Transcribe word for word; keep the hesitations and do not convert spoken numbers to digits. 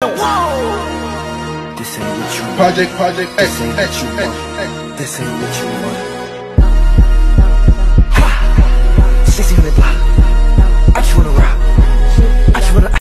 This ain't what you want. Project, Project X, This ain't X, what you X, want. X. This ain't what you want.